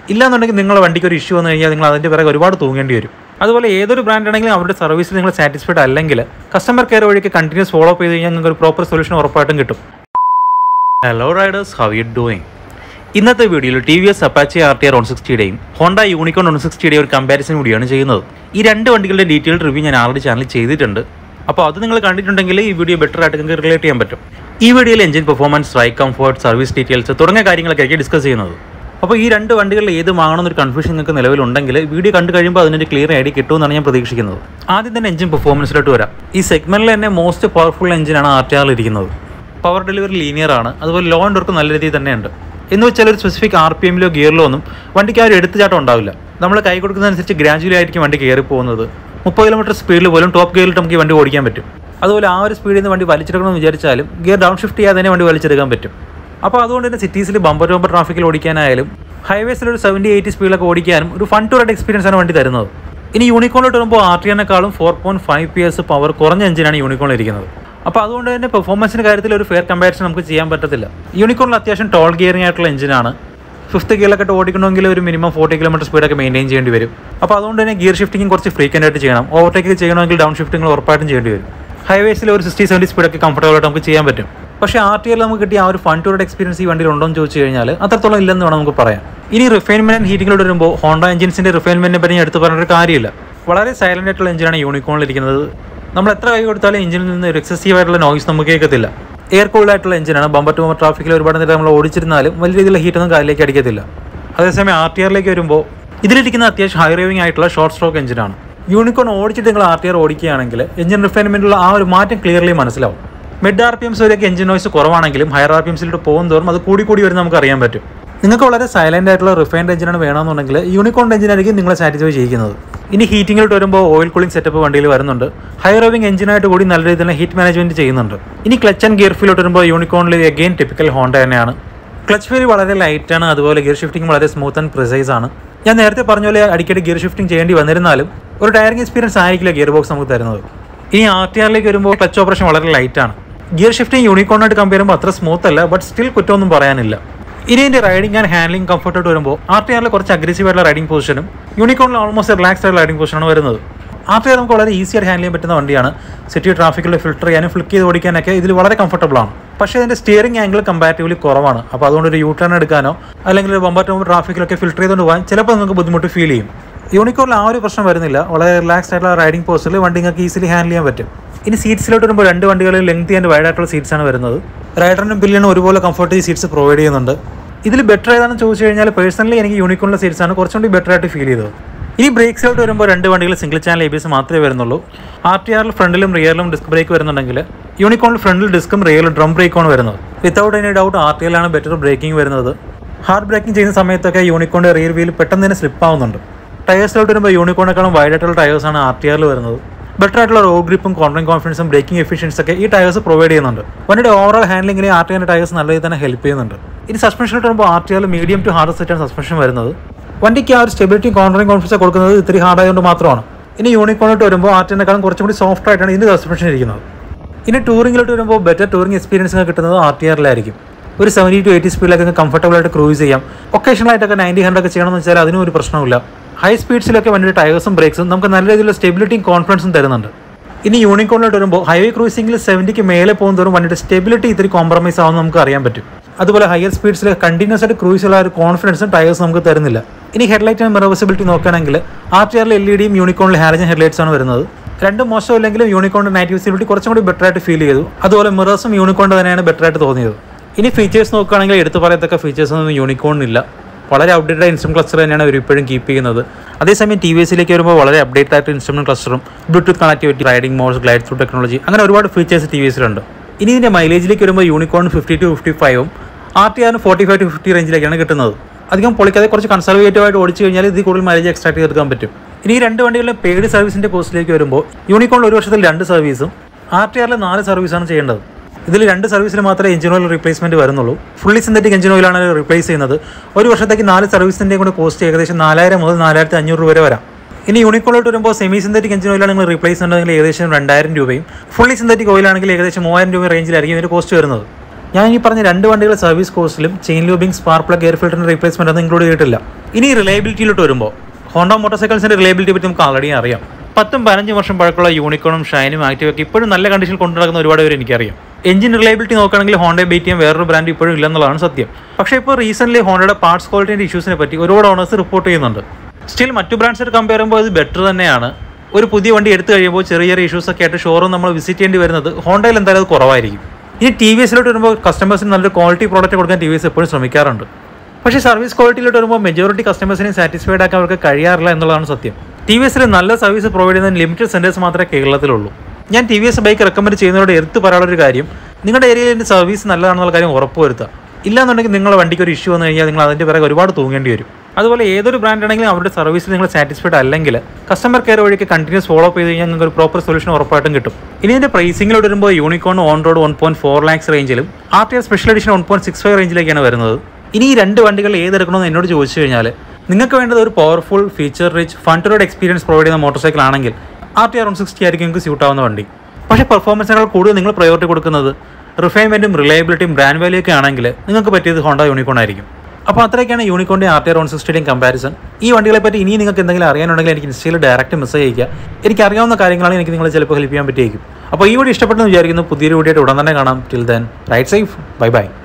ഇല്ലാന്നുണ്ടെങ്കിൽ നിങ്ങളുടെ വണ്ടിക്ക് ഒരു ഇഷ്യൂ വന്നു കഴിഞ്ഞാൽ നിങ്ങൾ അതിൻ്റെ പിറകെ ഒരുപാട് തൂങ്ങേണ്ടി വരും. അതുപോലെ ഏതൊരു ബ്രാൻഡ് ആണെങ്കിലും അവരുടെ സർവീസിൽ നിങ്ങൾ സാറ്റിസ്ഫൈഡ് അല്ലെങ്കിൽ കസ്റ്റമർ കെയർ വഴിക്ക് കണ്ടിന്യൂസ് ഫോളോ അപ്പ് ചെയ്ത് കഴിഞ്ഞാൽ നിങ്ങൾക്ക് ഒരു പ്രോപ്പർ സൊല്യൂഷൻ ഉറപ്പായിട്ടും കിട്ടും. Hello riders, how you doing? ഇന്നത്തെ വീഡിയോയിൽ TVS Apache RTR 160യുടെയും Honda Unicorn 160യുടെയും ഒരു കമ്പാരിസൺ കൂടിയാണ് ചെയ്യുന്നത്. ഈ രണ്ട് വണ്ടികളുടെ ഡീറ്റെയിൽഡ് റിവ്യൂ ഞാൻ ആൾറെഡി ചാനലിൽ ചെയ്തിട്ടുണ്ട്. അപ്പോൾ അത് നിങ്ങൾ കണ്ടിട്ടുണ്ടെങ്കിൽ ഈ വീഡിയോ ബെറ്റർ ആയിട്ട് നിങ്ങൾക്ക് റിലേറ്റ് ചെയ്യാൻ പറ്റും. ഈ വീഡിയോയിൽ engine performance, ride comfort, service details തുടങ്ങിയ കാര്യങ്ങളൊക്കെ ആയിരിക്കും ഡിസ്കസ് ചെയ്യുന്നത്. അപ്പോൾ ഈ രണ്ട് വണ്ടികളിൽ ഏത് വാങ്ങണമെന്നൊരു കൺഫ്യൂഷൻ നിങ്ങൾക്ക് നിലവിലുണ്ടെങ്കിൽ വീഡിയോ കണ്ടു കഴിയുമ്പോൾ അതിനൊരു ക്ലിയർ ഐഡിയ കിട്ടുമെന്നാണ് ഞാൻ പ്രതീക്ഷിക്കുന്നത്. ആദ്യം തന്നെ എഞ്ചിൻ പെർഫോമൻസിലോട്ട് വരാം. ഈ സെഗ്മെന്റിൽ തന്നെ മോസ്റ്റ് പവർഫുൾ എഞ്ചിനാണ് RTRൽ ഇരിക്കുന്നത്. പവർ ഡെലിവറി ലീനിയർ ആണ്. അതുപോലെ ലോ ആൻഡ് വർക്ക് നല്ല രീതിയിൽ തന്നെയുണ്ട്. എന്ന് വെച്ചാൽ ഒരു സ്പെസിഫിക് RPMലോ ഗിയറിലോ ഒന്നും വണ്ടിക്ക് ആ ഒരു എടുത്തുചാട്ടം ഉണ്ടാവില്ല. നമ്മൾ കൈ കൊടുക്കുന്നതനുസരിച്ച് ഗ്രാജുവലി ആയിരിക്കും വണ്ടി കയറി പോകുന്നത്. 30 കിലോമീറ്റർ സ്പീഡിൽ പോലും ടോപ്പ് ഗിയറിൽ നമുക്ക് ഈ വണ്ടി ഓടിക്കാൻ പറ്റും. അതുപോലെ ആ ഒരു സ്പീഡിൽ നിന്ന് വണ്ടി വലിച്ചെടുക്കണമെന്ന് വിചാരിച്ചാലും ഗിയർ ഡൗൺ ഷിഫ്റ്റ് ചെയ്യാതെ തന്നെ വണ്ടി വലിച്ചെടുക്കാൻ പറ്റും. അപ്പോൾ അതുകൊണ്ട് തന്നെ സിറ്റീസിൽ ബമ്പർ ടു ബമ്പർ ട്രാഫിക്കിൽ ഓടിക്കാനായാലും ഹൈവേസിൽ ഒരു 70-80 സ്പീഡിലൊക്കെ ഓടിക്കാനും ഒരു ഫൺ ടു റൈഡ് എക്സ്പീരിയൻസ് ആണ് വണ്ടി തരുന്നത്. ഇനി യൂണിക്കോണിലോട്ട് വരുമ്പോൾ RTRനേക്കാളും 4.5 PS പവർ കുറഞ്ഞ എഞ്ചിനാണ് യൂണിക്കോണിൽ ഇരിക്കുന്നത്. അപ്പോൾ അതുകൊണ്ട് തന്നെ പെർഫോമൻസിൻ്റെ കാര്യത്തിൽ ഒരു ഫെയർ കമ്പാരിസൺ നമുക്ക് ചെയ്യാൻ പറ്റത്തില്ല. യൂണിക്കോണിൽ അത്യാവശ്യം ടോൾ ഗിയറിംഗ് ആയിട്ടുള്ള എഞ്ചിനാണ്. 5th ഗിയറിലൊക്കെ ഓടിക്കണമെങ്കിൽ ഒരു മിനിമം 40 കിലോമീറ്റർ സ്പീഡൊക്കെ മെയിൻറ്റെയിൻ ചെയ്യേണ്ടി വരും. അപ്പോൾ അതുകൊണ്ട് തന്നെ ഗിയർ ഷിഫ്റ്റിംഗ് കുറച്ച് ഫ്രീക്വൻ്റ് ആയിട്ട് ചെയ്യണം. ഓവർടേക്ക് ചെയ്യണമെങ്കിൽ ഡൗൺ ഷിഫ്റ്റിംഗ് ഉറപ്പായിട്ടും ചെയ്യേണ്ടി വരും. ഹൈവേസിൽ ഒരു 60-70 സ്പീഡൊക്കെ കംഫർട്ടബിൾ ആയിട്ട് നമുക്ക് ചെയ്യാൻ പറ്റും. പക്ഷേ RTRൽ നമുക്ക് കിട്ടിയ ആ ഒരു ഫൺ ടു റൈഡ് എക്സ്പീരിയൻസ് ഈ വണ്ടിയിൽ ഉണ്ടോ എന്ന് ചോദിച്ചു കഴിഞ്ഞാൽ അത്രത്തോളം ഇല്ലെന്ന് വേണം നമുക്ക് പറയാം. ഇനി റിഫൈൻമെൻറ്റ് ആൻഡ് ഹീറ്റിങ്ങിലോട്ട് വരുമ്പോൾ ഹോണ്ട എഞ്ചിൻസിൻ്റെ റിഫൈൻമെൻറ്റിനെ പറ്റി എടുത്ത് പറഞ്ഞൊരു കാര്യമില്ല. വളരെ സൈലൻ്റ് ആയിട്ടുള്ള എഞ്ചിനാണ് യൂണിക്കോണിൽ ഇരിക്കുന്നത്. നമ്മൾ എത്ര കൈ കൊടുത്താലും എഞ്ചിനിൽ നിന്ന് ഒരു എക്സസീവ് ആയിട്ടുള്ള നോയ്സ് നമുക്ക് കേൾക്കത്തില്ല. എയർ കൂൾഡ് ആയിട്ടുള്ള എഞ്ചിനാണ്. ബമ്പർ ടു ബമ്പർ ട്രാഫിക്കിൽ ഒരുപാട് നേരം നമ്മൾ ഓടിച്ചിരുന്നാലും വലിയ രീതിയിലുള്ള ഹീറ്റൊന്നും കാലിലേക്ക് അടിക്കത്തില്ല. അതേസമയം RTRലേക്ക് വരുമ്പോൾ ഇതിലിരിക്കുന്ന അത്യാവശ്യം ഹൈ റേവിംഗ് ആയിട്ടുള്ള ഷോർട്ട് സ്ട്രോക്ക് എഞ്ചിനാണ്. യൂണിക്കോൺ ഓടിച്ചിട്ട് നിങ്ങൾ RTR ഓടിക്കുകയാണെങ്കിൽ എഞ്ചിൻ റിഫൈൻമെൻറ്റിലുള്ള ആ ഒരു മാറ്റം ക്ലിയർലി മനസ്സിലാവും. മിഡ് RPMs വരെയൊക്കെ എഞ്ചിൻ നോയ്സ് കുറവാണെങ്കിലും ഹയർ RPMസിലോട്ട് പോകും തോറും അത് കൂടി വരുന്ന നമുക്ക് അറിയാൻ പറ്റും. നിങ്ങൾക്ക് വളരെ സൈലൻ്റ് ആയിട്ടുള്ള റിഫൈൻഡ് എഞ്ചിനാണ് വേണമെന്നുണ്ടെങ്കിൽ യൂണിക്കോൺ എഞ്ചിനായിരിക്കും നിങ്ങളെ സാറ്റിസ്ഫൈ ചെയ്യുന്നത്. ഇനി ഹീറ്റിങ്ങിലോട്ട് വരുമ്പോൾ ഓയിൽ കൂളിംഗ് സെറ്റപ്പ് വണ്ടിയിൽ വരുന്നുണ്ട്. ഹൈ റേവിംഗ് എഞ്ചിനായിട്ട് കൂടി നല്ല രീതിയിൽ ഹീറ്റ് മാനേജ്മെൻറ്റ് ചെയ്യുന്നുണ്ട്. ഇനി ക്ലച്ച് ആൻഡ് ഗിയർ ഫീലോട്ട് വരുമ്പോൾ യൂണിക്കോണിൽ അഗെയിൻ ടിപ്പിക്കൽ ഹോണ്ട തന്നെയാണ്. ക്ലച്ച് ഫീൽ വളരെ ലൈറ്റാണ്. അതുപോലെ ഗിയർ ഷിഫ്റ്റിംഗ് വളരെ സ്മൂത്ത് ആൻഡ് പ്രിസൈസ് ആണ്. ഞാൻ നേരത്തെ പറഞ്ഞ പോലെ അടിക്കടി ഗിയർ ഷിഫ്റ്റിംഗ് ചെയ്യേണ്ടി വന്നിരുന്നാലും ഒരു ടയറിംഗ് എക്സ്പീരിയൻസ് ആയിരിക്കില്ല ഗിയർ ബോക്സ് നമുക്ക് തരുന്നത്. ഇനി RTRലേക്ക് വരുമ്പോൾ ക്ലച്ച് ഓപ്പറേഷൻ വളരെ ലൈറ്റാണ്. ഗിയർ ഷിഫ്റ്റിംഗ് യൂണിക്കോണായിട്ട് കമ്പയർ ചെയ്യുമ്പോൾ അത്ര സ്മൂത്ത് അല്ല, ബട്ട് സ്റ്റിൽ കുറ്റമൊന്നും പറയാനില്ല. ഇനി ഇതിൻ്റെ റൈഡിംഗ് ആൻഡ് ഹാൻഡ്ലിംഗ് കംഫർട്ടോട്ട് വരുമ്പോൾ RTRൽ കുറച്ച് അഗ്രസീവ് ആയിട്ടുള്ള റൈഡിംഗ് പൊസിഷനും യൂണിക്കോണിൽ ഓൾമോസ്റ്റ് റിലാക്സ്ഡ് ആയിട്ടുള്ള റൈഡിംഗ് പൊസിഷനാണ് വരുന്നത്. RTR നമുക്ക് വളരെ ഈസി ആയിട്ട് ഹാൻഡിൽ ചെയ്യാൻ പറ്റുന്ന വണ്ടിയാണ്. സിറ്റി ട്രാഫിക്കിൽ ഫിൽട്ടർ ചെയ്യാനും ഫ്ലിക്ക് ചെയ്ത് ഓടിക്കാനൊക്കെ ഇതിൽ വളരെ കംഫർട്ടബിൾ ആണ്. പക്ഷേ ഇതിൻ്റെ സ്റ്റിയറിംഗ് ആംഗിൾ കമ്പാരിറ്റീവ്ലി കുറവാണ്. അപ്പോൾ അതുകൊണ്ട് ഒരു യൂ ടേൺ എടുക്കാനോ അല്ലെങ്കിൽ ഒരു ബമ്പർ ടു ബമ്പർ ട്രാഫിക്കിലൊക്കെ ഫിൽട്ടർ ചെയ്തുകൊണ്ട് പോകാൻ ചിലപ്പോൾ നിങ്ങൾക്ക് ബുദ്ധിമുട്ട് ഫീൽ ചെയ്യും. യൂണിക്കോണിൽ ആ ഒരു പ്രശ്നം വരുന്നില്ല. വളരെ റിലാക്സ്ഡ് ആയിട്ടുള്ള റൈഡിംഗ് പോസ്റ്റിൽ വണ്ടി നിങ്ങൾക്ക് ഈസിലി ഹാൻഡിൽ ചെയ്യാൻ പറ്റും. ഇനി സീറ്റ്സിലോട്ട് വരുമ്പോൾ രണ്ട് വണ്ടികളിൽ ലെങ്തി ആൻഡ് വൈഡ് ആയിട്ടുള്ള സീറ്റ്സാണ് വരുന്നത്. റൈഡറിനും പില്ലിനും ഒരുപോലെ കംഫർട്ടബിൾ സീറ്റ്സ് പ്രൊവൈഡ് ചെയ്യുന്നുണ്ട്. ഇതിൽ ബെറ്റർ ഏതാണെന്ന് ചോദിച്ചു കഴിഞ്ഞാൽ പേഴ്സണലി എനിക്ക് യൂണിക്കോണിലെ സീറ്റ്സാണ് കുറച്ചുകൂടി ബെറ്റർ ആയിട്ട് ഫീൽ ചെയ്തത്. ഇനി ബ്രേക്സിലോട്ട് വരുമ്പോൾ രണ്ട് വണ്ടികൾ സിംഗിൾ ചാനൽ ABS മാത്രമേ വരുന്നുള്ളൂ. RTRൽ ഫ്രണ്ടിലും റിയറിലും ഡിസ്ക് ബ്രേക്ക് വരുന്നുണ്ടെങ്കിൽ യൂണിക്കോണിൽ ഫ്രണ്ടിൽ ഡിസ്കും റിയറിലും ഡ്രം ബ്രേക്കാണ് വരുന്നത്. വിത്തൗട്ട് എനി ഡൗട്ട് RTRലാണ് ബെറ്റർ ബ്രേക്കിംഗ് വരുന്നത്. ഹാർഡ് ബ്രേക്കിംഗ് ചെയ്യുന്ന സമയത്തൊക്കെ യൂണിക്കോണിൻ്റെ റിയർ വീൽ പെട്ടെന്ന് തന്നെ സ്ലിപ്പ് ആവുന്നുണ്ട്. ടയേഴ്സിലോട്ട് വരുമ്പോൾ യൂണിക്കോണിനേക്കാളും വൈഡ് ആയിട്ടുള്ള ടയേഴ്സാണ് RTRൽ വരുന്നത്. ബെറ്റർ ആയിട്ടുള്ള റോഡ് ഗ്രിപ്പും കോർണറിംഗ് കോൺഫിഡൻസും ബ്രേക്കിംഗ് എഫിഷ്യൻസും ഒക്കെ ഈ ടയേഴ്സ് പ്രൊവൈഡ് ചെയ്യുന്നുണ്ട്. വണ്ടിയുടെ ഓവറോൾ ഹാൻഡ്ലിംഗിന് RTRൻ്റെ ടയേഴ്സ് നല്ല രീതിയിൽ തന്നെ ഹെൽപ്പ് ചെയ്യുന്നുണ്ട്. ഇനി സസ്പെൻഷനിലോട്ട് വരുമ്പോൾ RTRൽ മീഡിയം ടു ഹാർഡ് സെറ്റാണ് സസ്പെൻഷൻ വരുന്നത്. വണ്ടിക്ക് ആ ഒരു സ്റ്റെബിലിറ്റി കോർണറിംഗ് കോൺഫിഡൻസ് കൊടുക്കുന്നത് ഇത്തിരി ഹാർഡ് ആയതുകൊണ്ട് മാത്രമാണ്. ഇനി യൂണിക്കോണിലോട്ട് വരുമ്പോൾ RTRനേക്കാളും കുറച്ചും കൂടി സോഫ്റ്റ് ആയിട്ടാണ് ഇതിൻ്റെ സസ്പെൻഷൻ ഇരിക്കുന്നത്. ഇനി ടൂറിങ്ങിലോട്ട് വരുമ്പോൾ ബെറ്റർ ടൂറിംഗ് എക്സ്പീരിയൻസ് കിട്ടുന്നത് RTRലായിരിക്കും. ഒരു 70-80 സ്പീഡിലൊക്കെ കംഫർട്ടബിൾ ആയിട്ട് ക്രൂസ് ചെയ്യാം. ഒക്കേഷണലായിട്ടൊക്കെ 90-100 ഒക്കെ ചെയ്യണമെന്ന് വെച്ചാൽ അതിനും ഒരു പ്രശ്നമില്ല. ഹൈ സ്പീഡ്സിലൊക്കെ വണ്ടിയുടെ ടയേഴ്സും ബ്രേക്സും നമുക്ക് നല്ല രീതിയിലുള്ള സ്റ്റെബിലിറ്റിയും കോൺഫിഡൻസും തരുന്നുണ്ട്. ഇനി യൂണിക്കോണിലോട്ട് വരുമ്പോൾ ഹൈവേ ക്രൂസിംഗിൽ 70ക്ക് മേലെ പോകുന്നതോറും വണ്ടിയുടെ സ്റ്റെബിലിറ്റി ഇത്തിരി കോംപ്രമൈസ് ആവുമെന്ന് നമുക്ക് അറിയാൻ പറ്റും. അതുപോലെ ഹയർ സ്പീഡ്സിൽ കണ്ടിന്യൂസ് ആയിട്ട് ക്രൂസിലുള്ള ഒരു കോൺഫിഡൻസും ടയേഴ്സ് നമുക്ക് തരുന്നില്ല. ഇനി ഹെഡ്ലൈറ്റ് ആൻഡ് മിറർ വിസിബിലിറ്റി നോക്കുകയാണെങ്കിൽ RTRൽ LED-യും യൂണിക്കോണിൽ ഹാലജൻ ഹെഡ്ലൈറ്റ്സ് ആണ് വരുന്നത്. രണ്ടും മോശമില്ലെങ്കിലും യൂണിക്കോണിൻ്റെ നൈറ്റ് വിസിബിലിറ്റി കുറച്ചും കൂടി ബെറ്റർ ആയിട്ട് ഫീൽ ചെയ്തു. അതുപോലെ മിറേഴ്സും യൂണിക്കോണിൻ്റെ തന്നെയാണ് ബെറ്റർ ആയിട്ട് തോന്നിയത്. ഇനി ഫീച്ചേഴ്സ് നോക്കുകയാണെങ്കിൽ എടുത്തു പറയത്തക്ക ഫീച്ചേഴ്സൊന്നും യൂണിക്കോണിനില്ല. വളരെ അപ്ഡേറ്റഡ് ഇൻസ്ട്രുമെന്റ് ക്ലസ്റ്റർ തന്നെയാണ് അവർ ഇപ്പോഴും കീപ്പ് ചെയ്യുന്നത്. അതേസമയം TVSലേക്ക് വരുമ്പോൾ വളരെ അപ്ഡേറ്റ് ആയിട്ട് ഇൻസ്ട്രുമെന്റ് ക്ലസ്റ്ററും bluetooth connectivity, riding modes, glide through technology, അങ്ങനെ ഒരുപാട് ഫീച്ചേഴ്സ് TVSലുണ്ട്. ഇനി ഇതിൻ്റെ മൈലേജിലേക്ക് വരുമ്പോൾ യൂണിക്കോൺ 50-55ഉം RTRന് 45-50 റേഞ്ചിലേക്കാണ് കിട്ടുന്നത്. അധികം പൊളിക്കാതെ കുറച്ച് കൺസർവേറ്റീവ് ആയിട്ട് ഓടിച്ചു കഴിഞ്ഞാൽ ഇതിൽ കൂടുതൽ മൈലേജ് എക്സ്ട്രാക്ട് ചെയ്തെടുക്കാൻ പറ്റും. ഇനി ഈ രണ്ട് വണ്ടികളിലെ പെയ്ഡ് സർവീസിൻ്റെ കോസ്റ്റിലേക്ക് വരുമ്പോൾ യൂണിക്കോണിൽ ഒരു വർഷത്തിൽ 2 സർവീസും RTRൽ 4 സർവീസാണ് ചെയ്യേണ്ടത്. ഇതിൽ 2 സർവീസിൽ മാത്രമേ എഞ്ചിൻ ഓയിൽ റീപ്ലേസ്മെൻറ്റ് വരുന്നുള്ളൂ. ഫുള്ളി സിന്തറ്റിക് എഞ്ചിൻ ഓയിലാണ് റീപ്ലേസ് ചെയ്യുന്നത്. ഒരു വർഷത്തേക്ക് 4 സർവീസിൻ്റെയും കൂടെ കോസ്റ്റ് ഏകദേശം 4000 മുതൽ 4500 രൂപ വരെ വരാം. ഇനി യൂണിക്കോണിലോട്ട് വരുമ്പോൾ സെമി സിന്തറ്റിക് എഞ്ചിൻ ഓയിലാണ് നിങ്ങൾ റീപ്ലേസ് ചെയ്യുന്നതെങ്കിൽ ഏകദേശം 2000 രൂപയും ഫുള്ളി സിന്തറ്റിക് ഓയിലാണെങ്കിൽ ഏകദേശം 3000 രൂപ റേഞ്ചിലായിരിക്കും ഇതിൻ്റെ കോസ്റ്റ് വരുന്നത്. ഞാൻ ഈ പറഞ്ഞ രണ്ട് വണ്ടികളുടെ സർവീസ് കോഴ്സിലും chain lubing, spark plug, air ഫിൽറ്ററിന്റെ റീപ്ലേസ്മെന്റ് ഒന്നും ഇൻക്ലൂഡ് ചെയ്തിട്ടില്ല. ഇനി റിലയബിലിറ്റിയിലോട്ട് വരുമ്പോൾ ഹോണ്ട മോട്ടോർസൈക്കിൾസിന്റെ റിലയബിലിറ്റി പറ്റി നമുക്ക് ആൾറെഡി അറിയാം. 10-15 വർഷം പഴക്കമുള്ള യൂണിക്കോണും ഷൈനും ആക്റ്റീവൊക്കെ ഇപ്പോഴും നല്ല കണ്ടീഷനിൽ കൊണ്ടുനടക്കുന്ന ഒരുപാട് പേര് എനിക്കറിയാം. എഞ്ചിൻ റിലയബിലിറ്റി നോക്കുകയാണെങ്കിൽ ഹോണ്ടയെ ബീറ്റ് ചെയ്യാൻ വേറൊരു ബ്രാൻഡ് ഇപ്പോഴും ഇല്ലെന്നുള്ളതാണ് സത്യം. പക്ഷേ ഇപ്പോൾ റീസെന്റ് ഹോണ്ടയുടെ പാർട്സ് ക്വാളിറ്റിയുടെ ഇഷ്യൂസിനെ പറ്റി ഒരുപാട് ഓണേഴ്സ് റിപ്പോർട്ട് ചെയ്യുന്നുണ്ട്. സ്റ്റിൽ മറ്റു ബ്രാൻഡ്സായിട്ട് കമ്പയർ ചെയ്യുമ്പോൾ ഇത് ബെറ്റർ തന്നെയാണ്. ഒരു പുതിയ വണ്ടി എടുത്തു കഴിയുമ്പോൾ ചെറിയ ചെറിയ ഇഷ്യൂസ് ഒക്കെ ആയിട്ട് ഷോറൂം നമ്മൾ വിസിറ്റ് ചെയ്യേണ്ടി വരുന്നത് ഹോണ്ടയിൽ എന്തായാലും അത് കുറവായിരിക്കും. ഇനി TVSലോട്ട് വരുമ്പോൾ കസ്റ്റമേഴ്സിന് നല്ലൊരു ക്വാളിറ്റി പ്രോഡക്റ്റ് കൊടുക്കാൻ TVS എപ്പോഴും ശ്രമിക്കാറുണ്ട്. പക്ഷേ സർവീസ് ക്വാളിറ്റിയിലോട്ട് വരുമ്പോൾ മെജോറിറ്റി കസ്റ്റമേഴ്സിനെ സാറ്റിസ്ഫൈഡ് ആക്കാൻ അവർക്ക് കഴിയാറില്ല എന്നുള്ളതാണ് സത്യം. TVSൽ നല്ല സർവീസ് പ്രൊവൈഡ് ചെയ്യുന്ന ലിമിറ്റഡ് സെന്റേഴ്സ് മാത്രമേ കേരളത്തിലുള്ളൂ. ഞാൻ TVS ബൈക്ക് റെക്കമെൻഡ് ചെയ്യുന്നതോടെ എടുത്ത് പറയാനുള്ളൊരു കാര്യം, നിങ്ങളുടെ ഏരിയയിൽ സർവീസ് നല്ലതാണെന്നുള്ള കാര്യം ഉറപ്പുവരുത്തുക. ഇല്ലാന്നുണ്ടെങ്കിൽ നിങ്ങളുടെ വണ്ടിക്ക് ഒരു ഇഷ്യൂ വന്നു കഴിഞ്ഞാൽ നിങ്ങൾ അതിൻ്റെ പിറകെ ഒരുപാട് തൂങ്ങേണ്ടി വരും. അതുപോലെ ഏതൊരു ബ്രാൻഡ് ആണെങ്കിലും അവരുടെ സർവീസിൽ നിങ്ങൾ സാറ്റിസ്ഫൈഡ് അല്ലെങ്കിൽ കസ്റ്റമർ കെയർ വഴിക്ക് കണ്ടിന്യൂസ് ഫോളോ അപ്പ് ചെയ്ത് കഴിഞ്ഞാൽ നിങ്ങൾക്ക് ഒരു പ്രോപ്പർ സൊല്യൂഷൻ ഉറപ്പായിട്ടും കിട്ടും. ഇനി ഇതിൻ്റെ പ്രൈസിംഗിലോട്ട് വരുമ്പോൾ യൂണിക്കോൺ ഓൺ റോഡ് 1.4 lakhs റേഞ്ചിലും RTR സ്പെഷ്യൽ എഡിഷൻ 1.65 റേഞ്ചിലേക്കാണ് വരുന്നത്. ഇനി ഈ രണ്ട് വണ്ടികൾ ഏതെടുക്കണമെന്ന് എന്നോട് ചോദിച്ചു കഴിഞ്ഞാൽ നിങ്ങൾക്ക് വേണ്ടത് ഒരു powerful, feature rich, fun to ride experience provide ചെയ്യുന്ന മോട്ടോർ ആണെങ്കിൽ RTR 160 ആയിരിക്കും നിങ്ങൾക്ക് സ്യൂട്ട് ആവുന്ന വണ്ടി. പക്ഷേ പെർഫോമൻസിനേക്കാൾ കൂടുതൽ നിങ്ങൾ പ്രയോറിറ്റി കൊടുക്കുന്നത് റിഫൈൻമെൻറ്റും റിലയബിലിറ്റിയും ബ്രാൻഡ് വാല്യൂ ഒക്കെ ആണെങ്കിൽ നിങ്ങൾക്ക് പറ്റിയത് ഹോണ്ട യൂണിക്കോൺ ആയിരിക്കും. അപ്പോൾ അത്രയൊക്കെയാണ് യൂണിക്കോണിൻ്റെ RTR 160യുടെയും കമ്പാരിസൺ. ഈ വണ്ടികളെ പറ്റി ഇനി നിങ്ങൾക്ക് എന്തെങ്കിലും അറിയാനുണ്ടെങ്കിൽ എനിക്ക് ഇൻസ്റ്റയിൽ ഡയറക്റ്റ് മെസ്സേജ് അയക്കുക. എനിക്ക് അറിയാവുന്ന കാര്യങ്ങളാണ് എനിക്ക് നിങ്ങളെ ചിലപ്പോൾ ഹെൽപ്പ് ചെയ്യാൻ പറ്റിയേക്കും. അപ്പോൾ ഈ വീഡിയോ ഇഷ്ടപ്പെട്ടെന്ന് വിചാരിക്കുന്നു. പുതിയൊരു വീഡിയോ ഉടൻ തന്നെ കാണാം. Till then ride safe. Bye by.